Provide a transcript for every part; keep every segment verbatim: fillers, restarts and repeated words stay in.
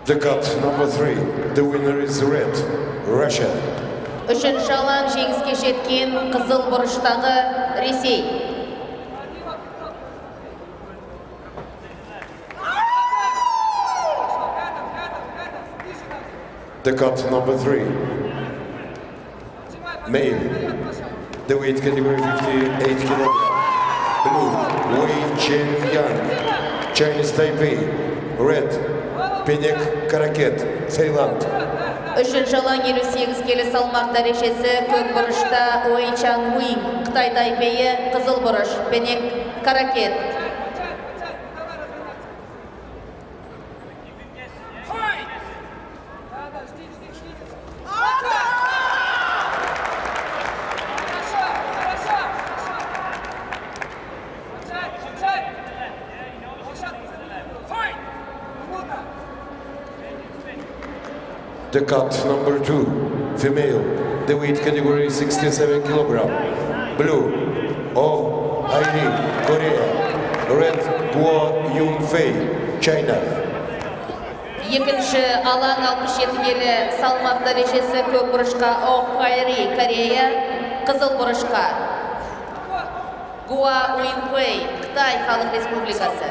The cut number three. The winner is red, Russia. Үшінші алаң жеңіске жеткен қызыл бұрыштағы Ресей. The cut number three. Male. The weight category fifty-eight kilograms. Blue, Wei Chen-yang, Chinese Taipei. Red, Penek Karaket, Таиланд. Үшінші алаң елу сегіз келі салмақ дәрежесі көк бұрышта Уэй Чан-уин, Қытай Тайпейі, қызыл бұрыш, Пенек Каракет. The cut number two, female, the weight category sixty-seven kilograms. Blue, Oh Ai-ri, Korea. Red, Guo Yunfei, China. Екінші алаң алпыс жеті келі салмақ дәрежесі көк бұрышқа Oh Ai-ri, Корея, қызыл бұрышқа Guo Yunfei, Қытай Халық Республикасы.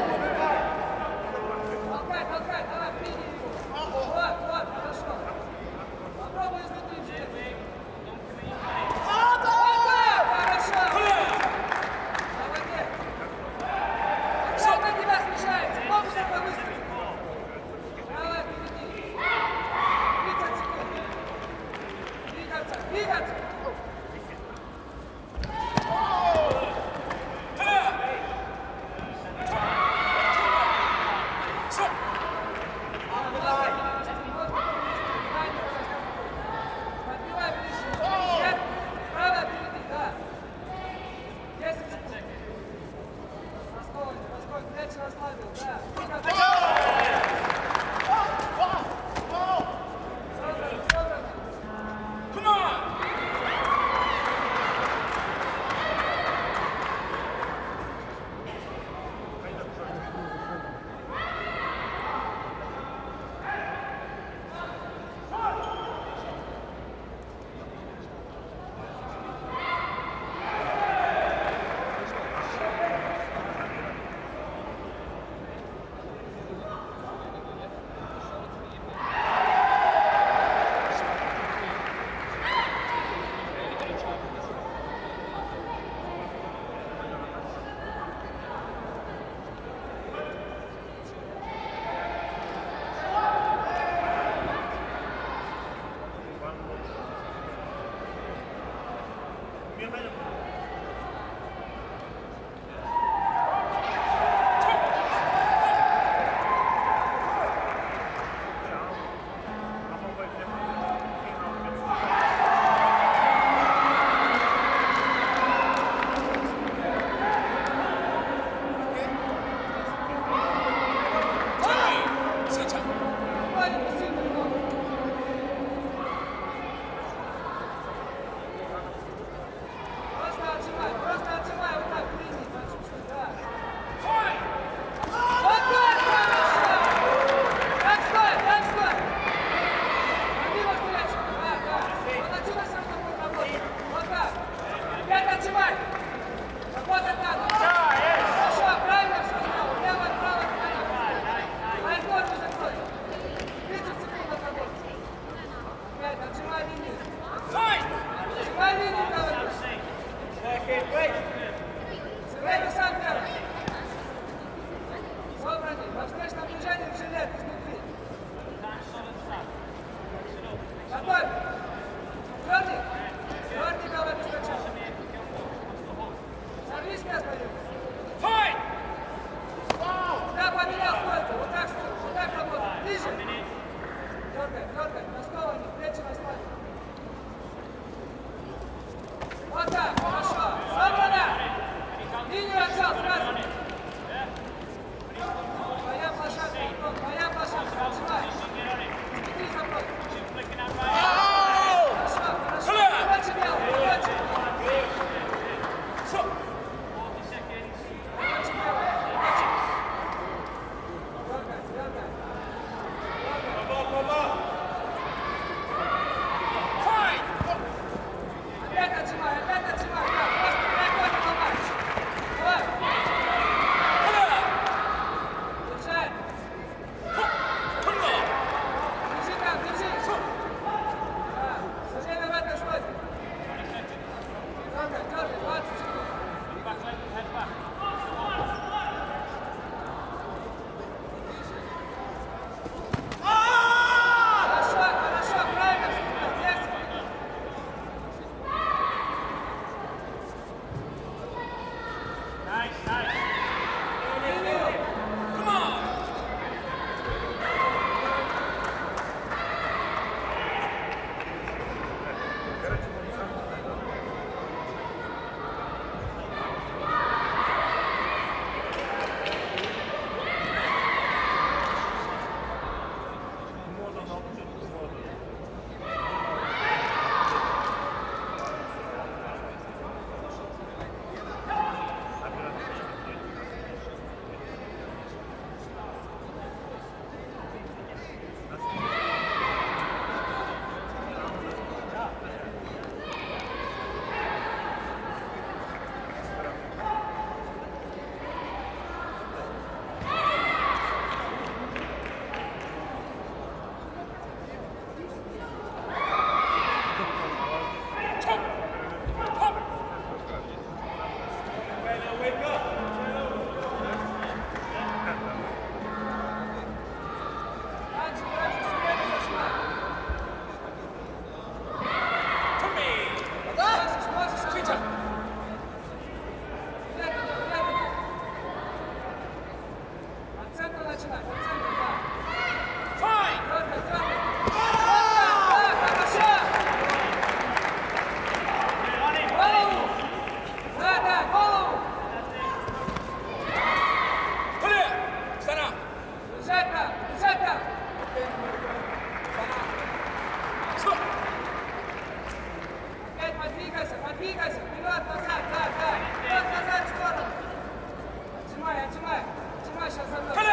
двигайся, вперед, назад, да, да. Вперед, назад, в сторону. Отжимай, отжимай. Отжимай сейчас за мной.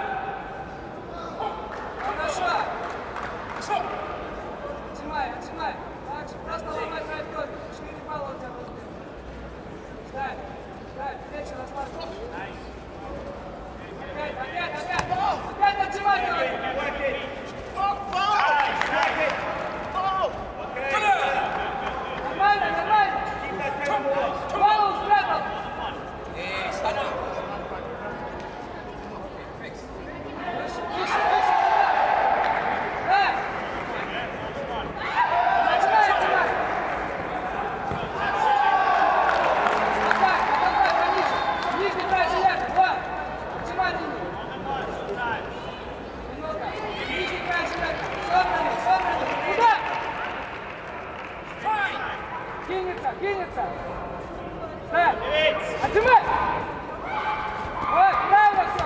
Хорошо. Отжимай, отжимай. Дальше, просто ломай траекторию. четыре балла у тебя будет. Ставь, ставь, плечи расслабь. Опять, опять, опять. Опять отжимай, давай. Нормально, нормально. Балл спрятал. Выше, выше, выше. Да. Отжимай, отжимай. Отдай, отдай, пониже. Нижний край железа. Вот. Отжимай линию. Минута. Нижний край железа. Собраны, собраны. Куда? Кинется, кинется. Да. Отжимай. Вот, правильно все.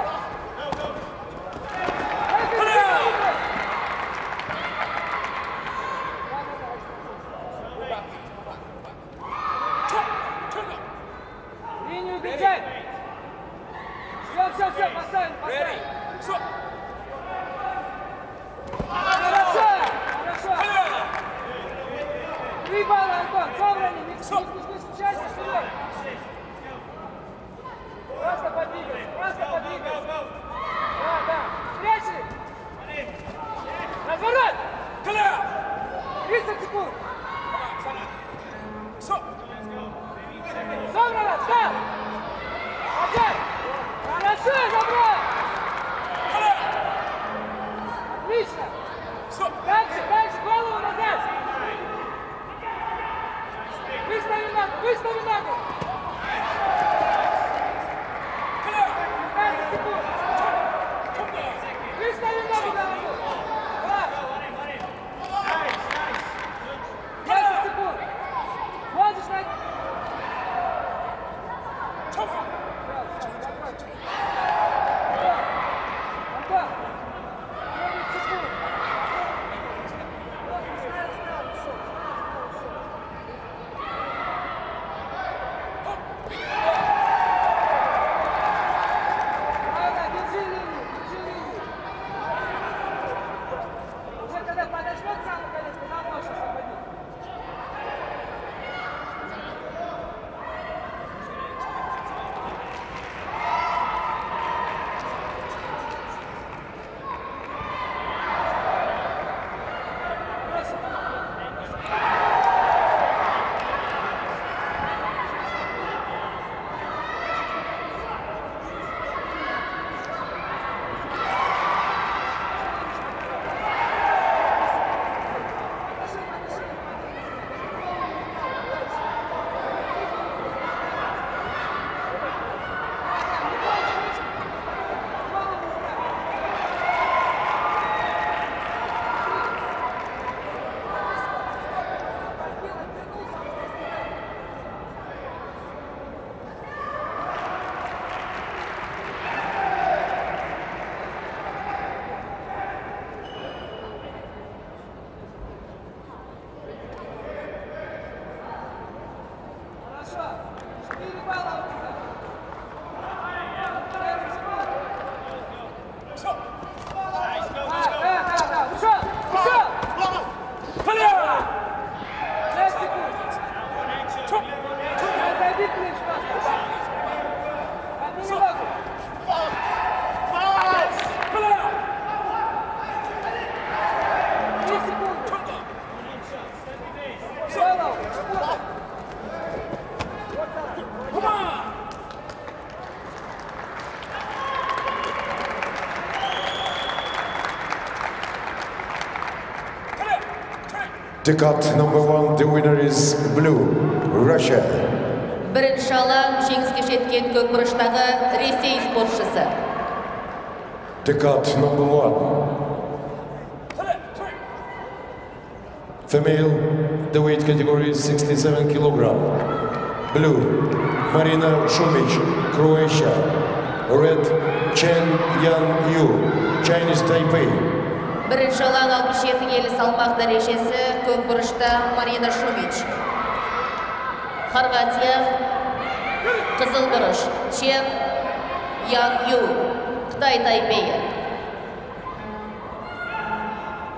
Линию бежать. Все, все, все, поставим, поставим. Хорошо, хорошо. Три балла, Антон, собраны, не, не, не встречайся, вперед. Просто подвигайся, просто подвигайся. Да, да. Встречи. Разворот. тридцать секунд. Собрано, встал. Опять. Хорошо, забрал. Отлично. Дальше, дальше, голову назад. Выстави ногу, выстави ногу. пятнадцать секунд. Выстави ногу голову. десять секунд. Можешь на... Антон, девять секунд. Ладно, держи линию, держи линию. Уже когда подожмет самый конец, ты нам можешь освободить. The cut number one, the winner is blue, Russia. Бірінші алаң жеңіске жеткен көкбұрыштағы Ресей спортшысы. The cut number one. Female, the weight category is sixty-seven kilogram. Blue, Marina Šumić, Croatia. Red, Chen Yan Yu, Chinese Taipei. Бірінші алаң алпыс жеті келі салмақ дәрежесі көкбұрышта Марина Шумич. Хорватия, қызыл бұрыш, Чен Ян Ю, Қытай Тайпейі.